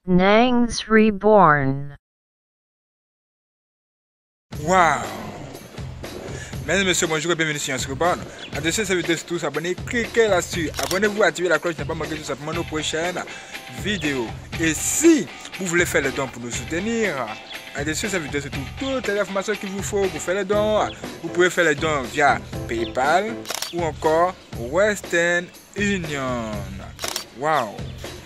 Nangs Reborn. Waouh! Mesdames et messieurs, bonjour et bienvenue sur Nangs Reborn. En dessous de cette vidéo, tous abonnez, cliquez là-dessus. Abonnez-vous, activez la cloche, ne pas manquer tout simplement nos prochaines vidéos. Et si vous voulez faire le don pour nous soutenir, en dessous de cette vidéo se trouvent toutes les informations qu'il vous faut pour faire le don. Vous pouvez faire le don via PayPal ou encore Western Union. Waouh!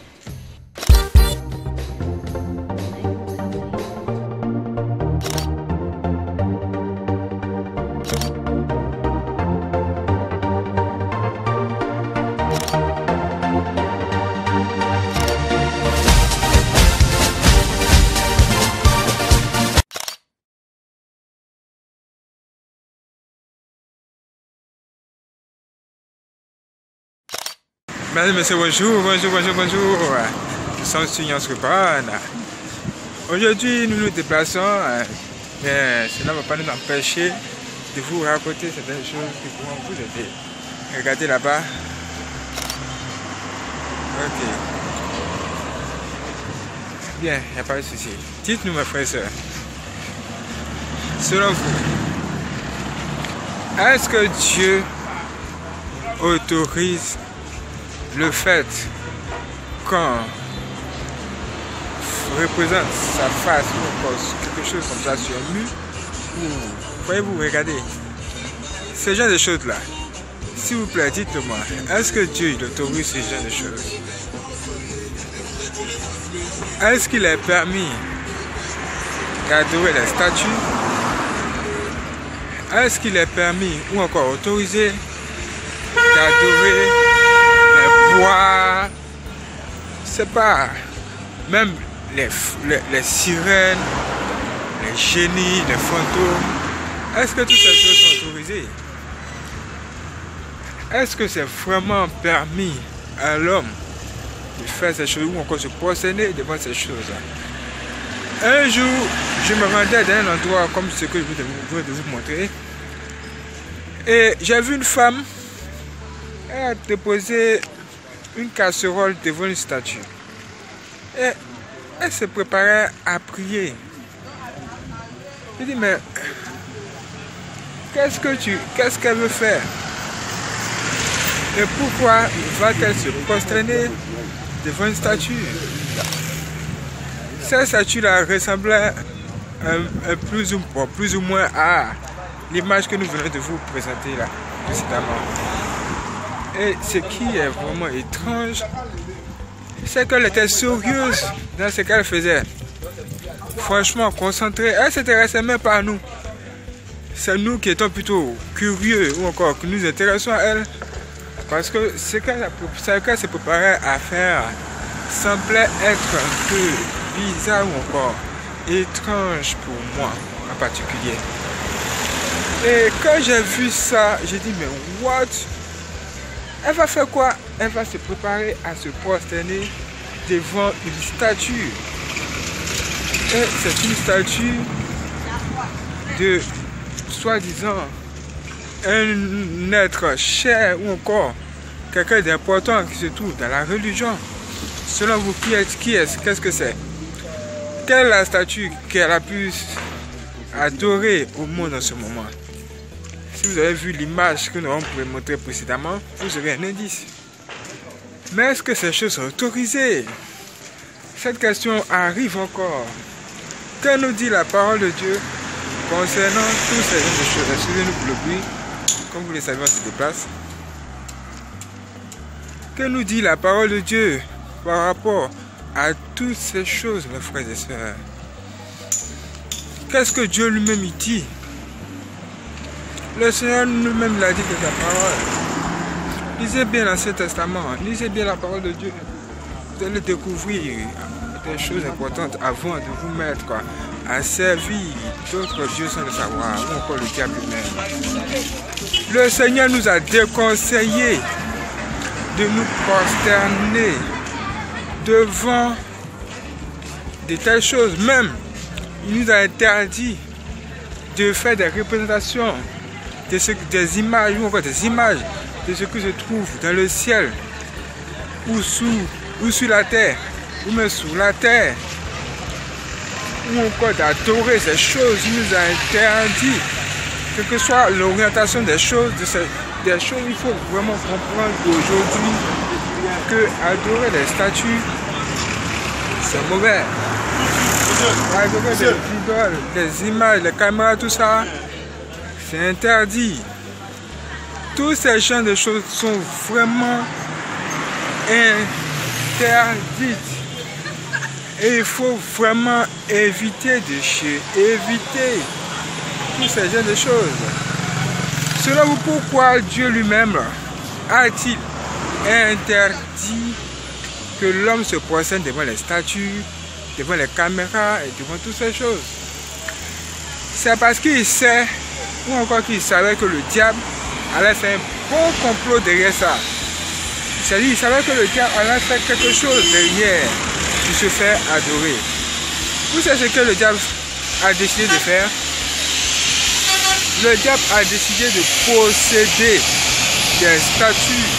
Mesdames et messieurs, bonjour. Nous sommes sur Nangs Reborn. Aujourd'hui, nous nous déplaçons, mais cela ne va pas nous empêcher de vous raconter certaines choses qui pourront vous aider. Regardez là-bas. Ok. Bien, il n'y a pas de souci. Dites-nous, mes frères et sœurs, selon vous, est-ce que Dieu autorise le fait qu'on représente sa face ou encore quelque chose comme ça sur un mur, ou voyez-vous, regardez ce genre de choses là, s'il vous plaît, dites-moi, est-ce que Dieu il autorise ce genre de choses? Est-ce qu'il est permis d'adorer les statues? Est-ce qu'il est permis ou encore autorisé d'adorer bois, c'est pas, même les sirènes, les génies, les fantômes, est-ce que toutes ces choses sont autorisées? Est-ce que c'est vraiment permis à l'homme de faire ces choses ou encore se prosterner devant ces choses? Un jour, je me rendais dans un endroit comme ce que je viens de vous montrer et j'ai vu une femme, elle a déposé une casserole devant une statue et elle se préparait à prier. Je dis, mais qu'est-ce qu'elle veut faire et pourquoi va-t-elle se prosterner devant une statue? Cette statue là ressemblait plus ou moins à l'image que nous venons de vous présenter là précédemment. Et ce qui est vraiment étrange, c'est qu'elle était sérieuse dans ce qu'elle faisait. Franchement, concentrée. Elle ne s'intéressait même pas à nous. C'est nous qui étions plutôt curieux ou encore que nous intéressons à elle. Parce que ce qu'elle se préparait à faire semblait être un peu bizarre ou encore étrange pour moi en particulier. Et quand j'ai vu ça, j'ai dit, mais what? Elle va faire quoi? Elle va se préparer à se prosterner devant une statue. Et c'est une statue de, soi-disant, un être cher ou encore quelqu'un d'important qui se trouve dans la religion. Selon vous, qu'est-ce que c'est? Quelle est la statue qu'elle a pu adorer au monde en ce moment? Si vous avez vu l'image que nous avons montrée précédemment, vous aurez un indice. Mais est-ce que ces choses sont autorisées? Cette question arrive encore. Que nous dit la parole de Dieu concernant tous ces genres de choses? Excusez-nous pour le bruit, comme vous le savez, on se déplace. Que nous dit la parole de Dieu par rapport à toutes ces choses, mes frères et sœurs? Qu'est-ce que Dieu lui-même dit? Le Seigneur nous-mêmes l'a dit de sa parole. Lisez bien l'Ancien Testament, lisez bien la parole de Dieu. Vous allez découvrir des choses importantes avant de vous mettre à servir d'autres dieux sans le savoir, ou encore le diable lui-même. Le Seigneur nous a déconseillé de nous prosterner devant de telles choses. Même, il nous a interdit de faire des représentations des images ou encore des images de ce qui se trouve dans le ciel ou sur la terre. ou même sous la terre, ou encore d'adorer ces choses. Il nous a interdit, quelle que soit l'orientation des choses, il faut vraiment comprendre aujourd'hui que adorer les statues, c'est mauvais. Adorer des idoles, des images, les caméras, tout ça, c'est interdit. Tous ces genres de choses sont vraiment interdites. Et il faut vraiment éviter éviter tous ces genres de choses. Selon vous, pourquoi Dieu lui-même a-t-il interdit que l'homme se prosterne devant les statues, devant les caméras et devant toutes ces choses? C'est parce qu'il sait, ou encore qu'il savait que le diable allait faire un bon complot derrière ça. C'est-à-dire, il savait que le diable allait faire quelque chose derrière pour se faire adorer. Vous savez ce que le diable a décidé de faire? Le diable a décidé de posséder des statues.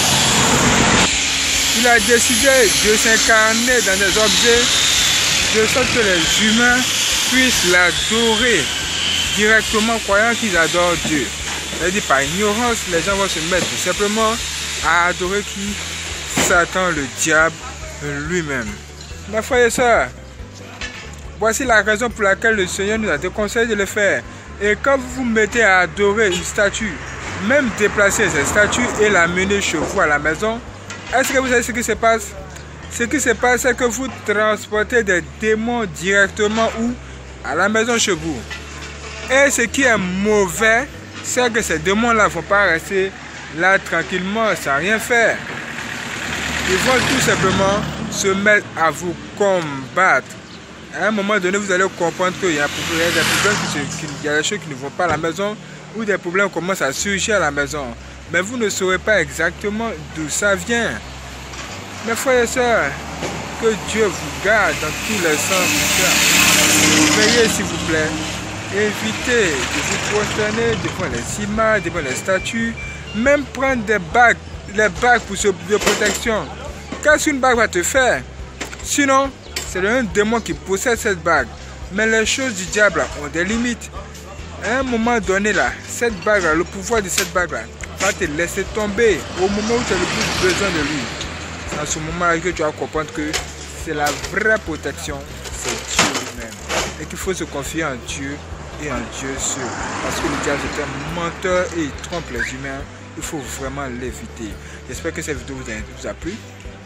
Il a décidé de s'incarner dans des objets de sorte que les humains puissent l'adorer directement, croyant qu'ils adorent Dieu. C'est-à-dire par ignorance, les gens vont se mettre tout simplement à adorer qui? Satan, le diable lui-même. Mes frères et sœurs, voici la raison pour laquelle le Seigneur nous a déconseillé de le faire. Et quand vous vous mettez à adorer une statue, même déplacer cette statue et la mener chez vous à la maison, est-ce que vous savez ce qui se passe? Ce qui se passe, c'est que vous transportez des démons directement où? À la maison chez vous. Et ce qui est mauvais, c'est que ces démons-là ne vont pas rester là tranquillement sans rien faire. Ils vont tout simplement se mettre à vous combattre. À un moment donné, vous allez comprendre qu'il y a des problèmes, il y a des choses qui ne vont pas à la maison, ou des problèmes commencent à surgir à la maison. Mais vous ne saurez pas exactement d'où ça vient. Mes frères et sœurs, que Dieu vous garde dans tous les sens du terme. Veillez s'il vous plaît. Évitez de vous prosterner devant les images, devant les statues. Même prendre des bagues, les bagues de protection. Qu'est-ce qu'une bague va te faire? Sinon, c'est un démon qui possède cette bague. Mais les choses du diable ont des limites. À un moment donné, là, cette bague, le pouvoir de cette bague là, va te laisser tomber au moment où tu as le plus besoin de lui. C'est à ce moment-là que tu vas comprendre que c'est la vraie protection, c'est Dieu lui-même. Et qu'il faut se confier en Dieu et en Dieu seul. Parce que le diable est un menteur et il trompe les humains. Il faut vraiment l'éviter. J'espère que cette vidéo vous a plu.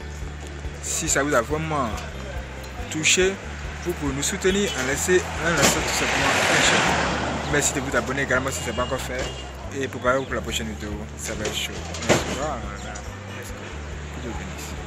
Si ça vous a vraiment touché, vous pouvez nous soutenir en laissant tout simplement un j'aime. Merci de vous abonner également si ce n'est pas encore fait. Et préparez-vous pour la prochaine vidéo. Ça va être chaud. Voilà. Que Dieu bénisse.